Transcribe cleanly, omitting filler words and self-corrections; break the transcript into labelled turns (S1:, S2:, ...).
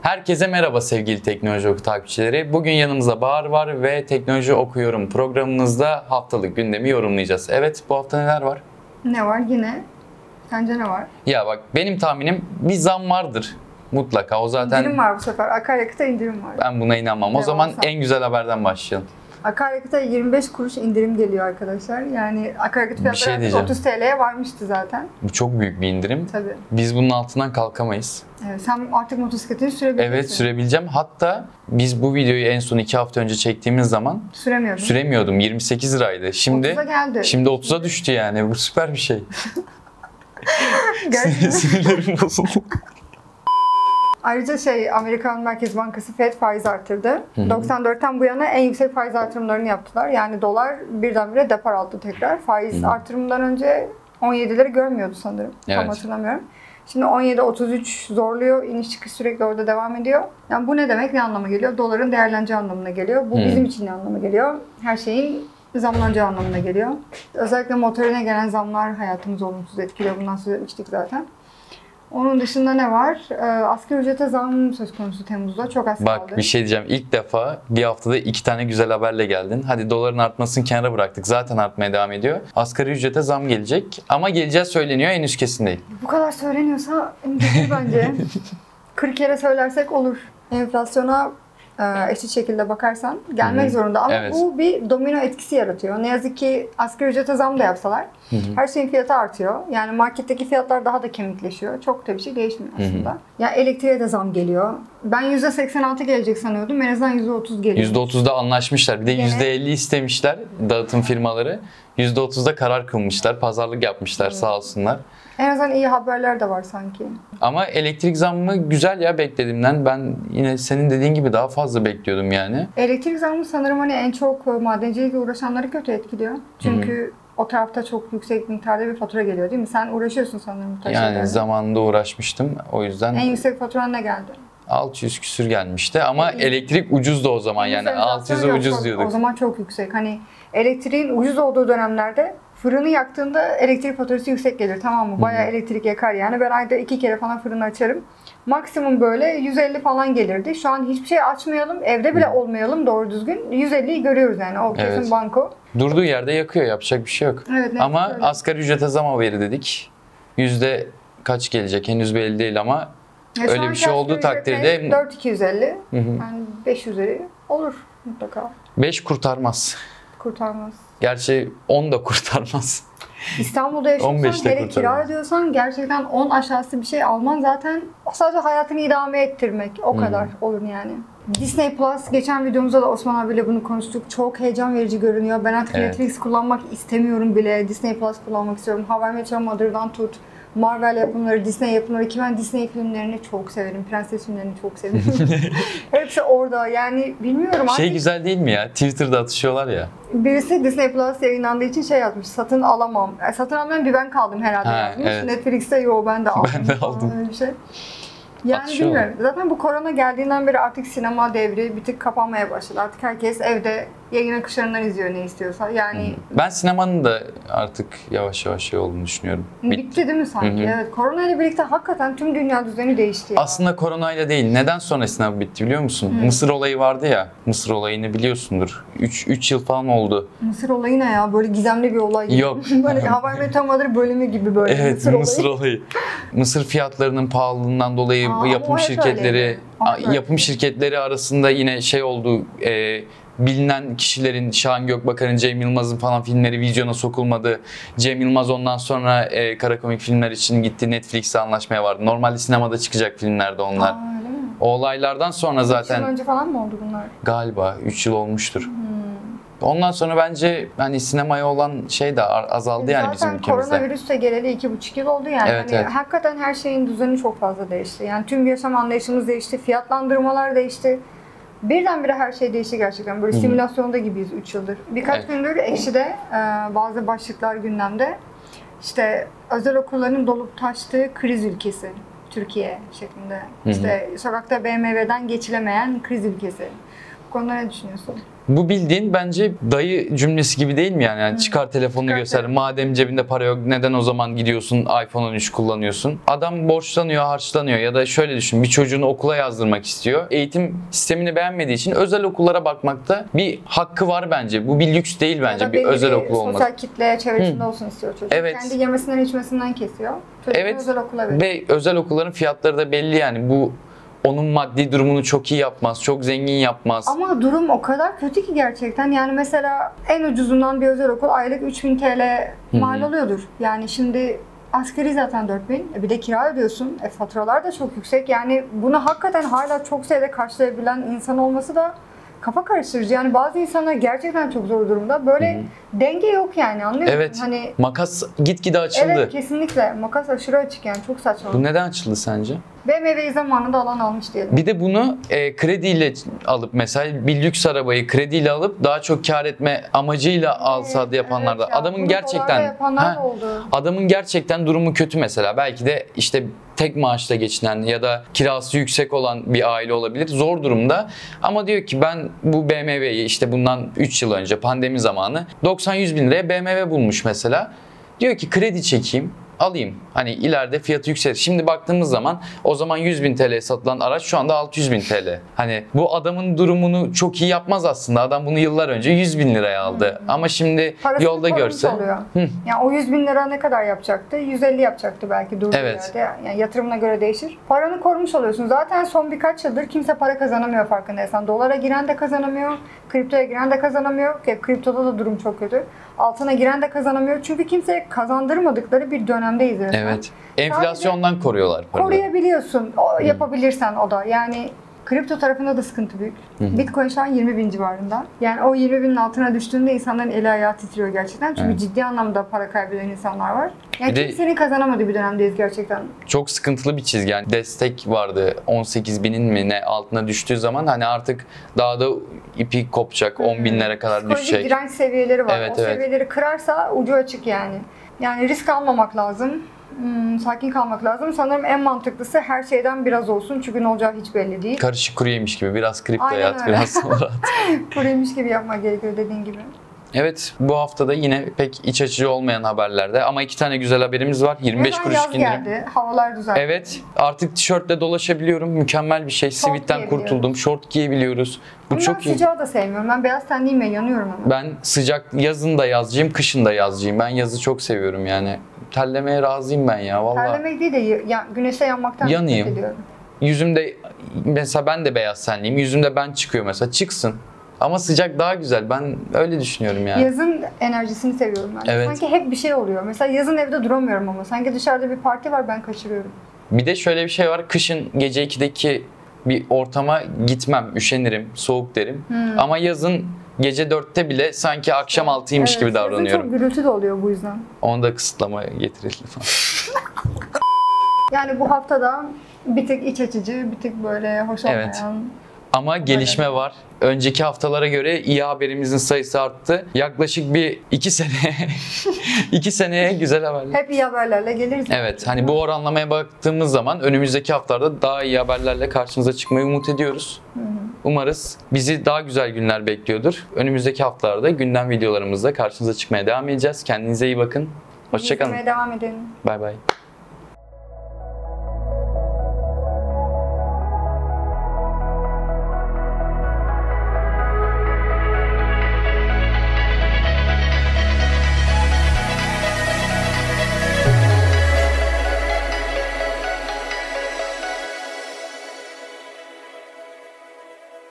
S1: Herkese merhaba sevgili Teknoloji Oku takipçileri. Bugün yanımızda Bahar var ve Teknoloji Okuyorum programımızda haftalık gündemi yorumlayacağız. Evet, bu hafta neler var?
S2: Ne var yine? Sence ne var?
S1: Ya bak, benim tahminim bir zam vardır. Mutlaka. O zaten
S2: İndirim var bu sefer. Akaryakıta indirim var.
S1: ben buna inanmam. O zaman
S2: Devasa.
S1: en güzel haberden başlayalım.
S2: Akaryakıta 25 kuruş indirim geliyor arkadaşlar. Yani akaryakıt
S1: Bir şey
S2: fiyatları
S1: diyeceğim.
S2: 30 TL'ye varmıştı zaten.
S1: Bu çok büyük bir indirim.
S2: Tabii.
S1: Biz bunun altından kalkamayız.
S2: Evet, sen artık motosikletini sürebilirsin.
S1: Evet, sürebileceğim. Hatta biz bu videoyu en son 2 hafta önce çektiğimiz zaman
S2: Süremiyordum.
S1: süremiyordum. 28 liraydı.
S2: 30'a geldi.
S1: Şimdi 30'a düştü yani. Bu süper bir şey.
S2: Gerçekten.
S1: Sinirlerim bozuldu.
S2: Ayrıca Amerikan Merkez Bankası Fed faiz arttırdı. 94'ten bu yana en yüksek faiz artırımlarını yaptılar. Yani dolar birdenbire depar aldı tekrar. Faiz artırımından önce 17'leri görmüyordu sanırım.
S1: Evet.
S2: Tam hatırlamıyorum. Şimdi 17.33 zorluyor. İniş çıkış sürekli orada devam ediyor. Yani bu ne demek? Ne anlama geliyor? Doların değerleneceği anlamına geliyor. Bu bizim için ne anlama geliyor? Her şeyin zamlanacağı anlamına geliyor. Özellikle motorine gelen zamlar hayatımızı olumsuz etkiliyor. Bundan söz etmiştik zaten. Onun dışında ne var? Asgari ücrete zam söz konusu Temmuz'da. Çok az kaldı.
S1: Bak, bir şey diyeceğim. İlk defa bir haftada 2 tane güzel haberle geldin. Hadi doların artmasını kenara bıraktık. Zaten artmaya devam ediyor. Asgari ücrete zam gelecek. Ama geleceği söyleniyor. Henüz kesin değil.
S2: Bu kadar söyleniyorsa gelir bence. 40 kere söylersek olur. Enflasyona eşit şekilde bakarsan gelmek zorunda. Ama
S1: Evet.
S2: bu bir domino etkisi yaratıyor. Ne yazık ki asgari ücrete zam da yapsalar her şeyin fiyatı artıyor. Yani marketteki fiyatlar daha da kemikleşiyor. Çok da bir şey değişmiyor aslında. Ya elektriğe de zam geliyor. Ben %86 gelecek sanıyordum. En azından %30 geliyor.
S1: %30'da anlaşmışlar. Bir de
S2: Gene-
S1: %50 istemişler dağıtım firmaları. %30'da karar kılmışlar. Pazarlık yapmışlar sağ olsunlar.
S2: En azından iyi haberler de var sanki.
S1: Ama elektrik zammı güzel ya beklediğimden. Ben yine senin dediğin gibi daha fazla bekliyordum yani.
S2: Elektrik zammı sanırım en çok madencilikle uğraşanları kötü etkiliyor. Çünkü o tarafta çok yüksek miktarda bir fatura geliyor değil mi? Sen uğraşıyorsun sanırım bu tarz
S1: Yani
S2: şeylerle.
S1: zamanında uğraşmıştım. O yüzden
S2: En yüksek faturan ne geldi?
S1: 600 küsür gelmişti ama elektrik ucuzdu o zaman yani
S2: Enflasyon
S1: 600'e
S2: yok,
S1: ucuz
S2: çok-
S1: diyorduk.
S2: O zaman çok yüksek. Hani elektriğin ucuz olduğu dönemlerde fırını yaktığında elektrik faturası yüksek gelir, tamam mı? Bayağı elektrik yakar yani. Ben ayda 2 kere falan fırını açarım. Maksimum böyle 150 falan gelirdi. Şu an hiçbir şey açmayalım, evde bile olmayalım doğru düzgün. 150'yi görüyoruz yani. O kesin
S1: Evet.
S2: banko.
S1: Durduğu yerde yakıyor, yapacak bir şey yok.
S2: Evet, net
S1: Ama
S2: öyle.
S1: asgari ücrete zam haberi dedik. Yüzde kaç gelecek henüz belli değil ama
S2: Ya şu
S1: öyle bir
S2: anki
S1: şey olduğu
S2: asgari
S1: takdirde
S2: ücret 4250. Yani 5 üzeri olur mutlaka.
S1: 5 kurtarmaz.
S2: Kurtarmaz.
S1: Gerçi 10 da kurtarmaz.
S2: İstanbul'da yaşıyorsan
S1: 15'te
S2: hele kira
S1: kurtarmaz.
S2: ödüyorsan gerçekten 10 aşağısı bir şey alman zaten sadece hayatını idame ettirmek o kadar olur yani. Disney Plus, geçen videomuzda da Osman abiyle bunu konuştuk. Çok heyecan verici görünüyor. Ben artık
S1: Evet.
S2: Netflix kullanmak istemiyorum bile. Disney Plus kullanmak istiyorum. How I Met Your Mother'dan tut. Marvel yapımları, Disney yapımları ki ben Disney filmlerini çok severim. Prenses filmlerini çok severim. Hepsi orada. Yani bilmiyorum artık.
S1: Şey güzel değil mi ya? Twitter'da atışıyorlar ya.
S2: Birisi Disney Plus yayınlandığı için yazmış. Satın alamam. Satın almayan bir ben kaldım herhalde
S1: Ha,
S2: yazmış.
S1: evet.
S2: Netflix'te yo ben de aldım.
S1: Ben de
S2: falan
S1: aldım.
S2: öyle bir şey. Yani
S1: Atışıyorlar.
S2: bilmiyorum. Zaten bu korona geldiğinden beri artık sinema devri bir tık kapanmaya başladı. Artık herkes evde yayın akışlarından izliyor ne istiyorsa. Yani
S1: Ben sinemanın da artık yavaş yavaş şey olduğunu düşünüyorum.
S2: bitti değil mi sanki? Evet. Korona ile birlikte hakikaten tüm dünya düzeni değişti ya.
S1: Aslında koronayla değil. Neden sonra sinema bitti biliyor musun? Mısır olayı vardı ya. Mısır olayını biliyorsundur. 3 yıl falan oldu.
S2: Mısır olayı ne ya? Böyle gizemli bir olay gibi.
S1: Yok.
S2: Böyle How I Met Your Mother bölümü gibi böyle
S1: Evet, Mısır olayı. Mısır fiyatlarının pahalılığından dolayı
S2: Aa,
S1: yapım
S2: o hep
S1: şirketleri
S2: öyleydi. O hep öyle.
S1: yapım şirketleri arasında yine şey oldu. Bilinen kişilerin Şahan Gökbakar'ın, Cem Yılmaz'ın falan filmleri vizyona sokulmadı. Cem Yılmaz ondan sonra kara komik filmler için gitti, Netflix'e anlaşmaya vardı. Normalde sinemada çıkacak filmlerdi onlar.
S2: Aa, öyle mi?
S1: O olaylardan sonra
S2: 3 yıl
S1: zaten
S2: önce falan mı oldu bunlar?
S1: galiba 3 yıl olmuştur. Ondan sonra bence hani sinemaya olan şey de azaldı yani bizim
S2: Zaten
S1: ülkemizde.
S2: koronavirüs de geleli 2,5 yıl oldu yani.
S1: Evet,
S2: Hani
S1: evet.
S2: hakikaten her şeyin düzeni çok fazla değişti. Yani tüm yaşam anlayışımız değişti, fiyatlandırmalar değişti. Birdenbire her şey değişti gerçekten. Böyle simülasyonda gibiyiz 3 yıldır. Birkaç
S1: Evet.
S2: gündür Ekşi'de bazı başlıklar gündemde. İşte özel okulların dolup taştığı kriz ülkesi Türkiye şeklinde. İşte sokakta BMW'den geçilemeyen kriz ülkesi. konuda ne düşünüyorsun?
S1: Bu bildiğin bence dayı cümlesi gibi değil mi yani? Yani çıkar telefonunu
S2: Çıkar
S1: göster.
S2: telefonu.
S1: Madem cebinde para yok neden o zaman gidiyorsun iPhone 13 kullanıyorsun? Adam borçlanıyor, harçlanıyor ya da şöyle düşün, bir çocuğunu okula yazdırmak istiyor. Eğitim sistemini beğenmediği için özel okullara bakmakta bir hakkı var bence. Bu bir lüks değil
S2: Ya
S1: bence
S2: da
S1: bir
S2: belli
S1: özel okul olması.
S2: sosyal kitle çevresinde olsun istiyor çocuk.
S1: Evet.
S2: Kendi yemesinden içmesinden kesiyor. Çocuğunu
S1: Evet
S2: özel okula veriyor.
S1: ve özel okulların fiyatları da belli yani. Bu onun maddi durumunu çok iyi yapmaz, çok zengin yapmaz.
S2: Ama durum o kadar kötü ki gerçekten. Yani mesela en ucuzundan bir özel okul aylık 3000 TL mal oluyordur. Yani şimdi asgari zaten 4000. Bir de kira ödüyorsun. Faturalar da çok yüksek. Yani bunu hakikaten hala çok sayıda karşılayabilen insan olması da kafa karıştırıcı. Yani bazı insanlar gerçekten çok zor durumda. Böyle denge yok yani, anlıyor musun?
S1: Evet.
S2: Hani
S1: Makas gitgide açıldı.
S2: evet, kesinlikle. Makas aşırı açık yani. Çok saçma.
S1: Bu neden açıldı sence?
S2: BMW'yi zamanında alan almış diyelim.
S1: Bir de bunu krediyle alıp mesela bir lüks arabayı krediyle alıp daha çok kar etme amacıyla alsa da yapanlar da.
S2: Evet ya,
S1: Adamın
S2: bunu
S1: gerçekten
S2: dolarla yapanlar da
S1: Ha,
S2: oldu.
S1: adamın gerçekten durumu kötü mesela. Belki de işte tek maaşla geçinen ya da kirası yüksek olan bir aile olabilir. Zor durumda. Ama diyor ki ben bu BMW'yi işte bundan 3 yıl önce pandemi zamanı 90-100 bin liraya BMW bulmuş mesela. Diyor ki kredi çekeyim, alayım. Hani ileride fiyatı yükselir. Şimdi baktığımız zaman o zaman 100 bin TL'ye satılan araç şu anda 600 bin TL. Hani bu adamın durumunu çok iyi yapmaz aslında. Adam bunu yıllar önce 100 bin liraya aldı. Ama şimdi
S2: Parasını
S1: yolda
S2: korumuş
S1: görse...
S2: oluyor. Yani o 100 bin lira ne kadar yapacaktı? 150 yapacaktı belki durduğu
S1: Evet.
S2: yerde. Yani yatırımına göre değişir. Paranı korumuş oluyorsun. Zaten son birkaç yıldır kimse para kazanamıyor farkındaysan. Dolara giren de kazanamıyor. Kriptoya giren de kazanamıyor. Kriptoda da durum çok kötü. Altına giren de kazanamıyor. Çünkü kimseye kazandırmadıkları bir dönemdeyiz resmen.
S1: Evet. Enflasyondan koruyorlar paraları.
S2: Koruyabiliyorsun. Yapabilirsen o da. Yani kripto tarafında da sıkıntı büyük. Bitcoin şu an 20 bin civarında. Yani o 20 binin altına düştüğünde insanların eli ayağı titriyor gerçekten. Çünkü
S1: Evet.
S2: ciddi anlamda para kaybeden insanlar var. Yani
S1: Bir de-
S2: kimsenin kazanamadığı bir dönemdeyiz gerçekten.
S1: Çok sıkıntılı bir çizgi. Yani destek vardı 18 binin mi ne altına düştüğü zaman hani artık daha da ipi kopacak 10 binlere kadar
S2: Psikolojik
S1: düşecek.
S2: direnç seviyeleri var.
S1: Evet,
S2: O
S1: evet.
S2: seviyeleri kırarsa ucu açık yani. Yani risk almamak lazım. Sakin kalmak lazım. Sanırım en mantıklısı her şeyden biraz olsun. Çünkü ne olacağı hiç belli değil.
S1: Karışık kuru yemiş gibi biraz kriptoya
S2: Aynen
S1: at
S2: öyle.
S1: biraz sonra at.
S2: Kuruymuş gibi yapmak gerekiyor dediğin gibi.
S1: Evet bu haftada yine pek iç açıcı olmayan haberlerde ama 2 tane güzel haberimiz var. 25
S2: Neden
S1: kuruş
S2: yaz
S1: indirim.
S2: geldi, havalar düzeldi.
S1: Evet artık tişörtle dolaşabiliyorum. Mükemmel bir şey. Sivitten
S2: giyebiliyoruz.
S1: kurtuldum. Şort giyebiliyoruz. Bu
S2: Ama ben
S1: çok iyi.
S2: sıcağı da sevmiyorum. Ben beyaz tenliyim ve yanıyorum ama.
S1: Ben sıcak yazın da yazcıyım, kışın da yazcıyım. Ben yazı çok seviyorum yani. Terlemeye razıyım ben ya vallahi.
S2: Terlemek değil de güneşe yanmaktan
S1: Yanayım.
S2: nefret ediyorum.
S1: Yüzümde mesela ben de beyaz tenliyim. Yüzümde ben çıkıyor mesela. Çıksın. Ama sıcak daha güzel. Ben öyle düşünüyorum yani.
S2: Yazın enerjisini seviyorum ben.
S1: Evet.
S2: Sanki hep bir şey oluyor. Mesela yazın evde duramıyorum ama. Sanki dışarıda bir parti var, ben kaçırıyorum.
S1: Bir de şöyle bir şey var. Kışın gece 2'deki bir ortama gitmem. Üşenirim. Soğuk derim. Ama yazın gece 4'te bile sanki akşam 6'ymış gibi
S2: Yazın
S1: davranıyorum.
S2: çok gürültü de oluyor bu yüzden.
S1: Onu da kısıtlama getirildi falan.
S2: Yani bu haftada bir tık iç açıcı, bir tık böyle hoş olmayan.
S1: Evet. Ama gelişme var. Önceki haftalara göre iyi haberimizin sayısı arttı. Yaklaşık bir 2 sene 2 seneye güzel haberler.
S2: Hep iyi haberlerle geliriz.
S1: Evet hani bu oranlamaya baktığımız zaman önümüzdeki haftalarda daha iyi haberlerle karşınıza çıkmayı umut ediyoruz. Umarız bizi daha güzel günler bekliyordur. Önümüzdeki haftalarda gündem videolarımızda karşınıza çıkmaya devam edeceğiz. Kendinize iyi bakın. Hoşçakalın.
S2: İzlemeye devam edin.
S1: Bay bay.